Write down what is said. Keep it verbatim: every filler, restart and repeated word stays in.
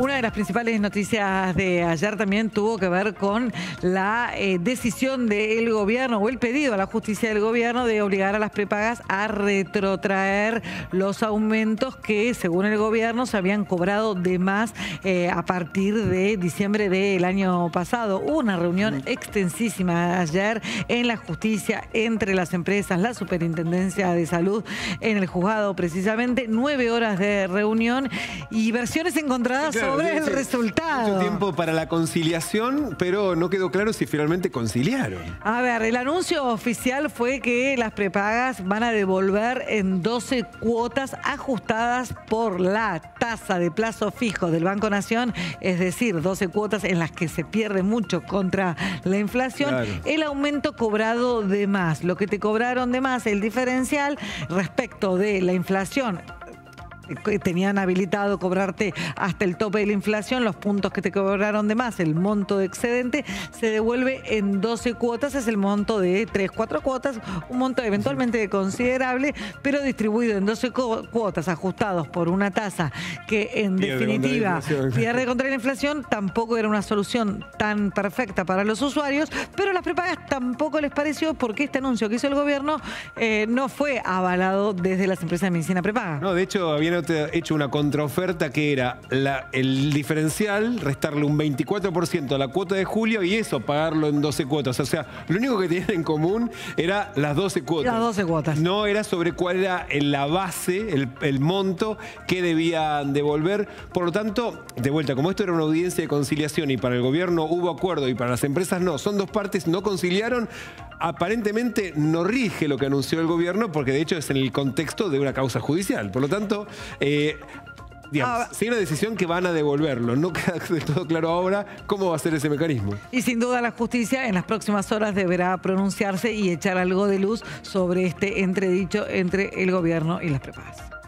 Una de las principales noticias de ayer también tuvo que ver con la eh, decisión del gobierno o el pedido a la justicia del gobierno de obligar a las prepagas a retrotraer los aumentos que, según el gobierno, se habían cobrado de más eh, a partir de diciembre del año pasado. Hubo una reunión extensísima ayer en la justicia entre las empresas, la Superintendencia de Salud, en el juzgado precisamente, nueve horas de reunión y versiones encontradas Claro, sobre sí, el sí. resultado. Mucho tiempo para la conciliación, pero no quedó claro si finalmente conciliaron. A ver, el anuncio oficial fue que las prepagas van a devolver en doce cuotas ajustadas por la tasa de plazo fijo del Banco Nación, es decir, doce cuotas en las que se pierde mucho contra la inflación, Claro. El aumento cobrado de más, lo que te cobraron de más, el diferencial respecto de la inflación. Tenían habilitado cobrarte hasta el tope de la inflación, los puntos que te cobraron de más, el monto de excedente, se devuelve en doce cuotas, es el monto de tres, cuatro cuotas, un monto eventualmente considerable, pero distribuido en doce cuotas, ajustados por una tasa que en Pierde definitiva contra la inflación. pierde contra la inflación. Tampoco era una solución tan perfecta para los usuarios, pero a las prepagas tampoco les pareció, porque este anuncio que hizo el gobierno eh, no fue avalado desde las empresas de medicina prepaga. No, de hecho, habían hecho una contraoferta que era la, el diferencial, restarle un veinticuatro por ciento a la cuota de julio y eso, pagarlo en doce cuotas. O sea, lo único que tenían en común era las doce cuotas. Las doce cuotas. No era sobre cuál era la base, el, el monto que debían devolver. Por lo tanto, de vuelta, como esto era una audiencia de conciliación y para el gobierno hubo acuerdo y para las empresas no, son dos partes, no conciliaron, aparentemente no rige lo que anunció el gobierno porque de hecho es en el contexto de una causa judicial. Por lo tanto, eh, digamos, Ah, sí hay una decisión que van a devolverlo. No queda del todo claro ahora cómo va a ser ese mecanismo. Y sin duda la justicia en las próximas horas deberá pronunciarse y echar algo de luz sobre este entredicho entre el gobierno y las prepagas.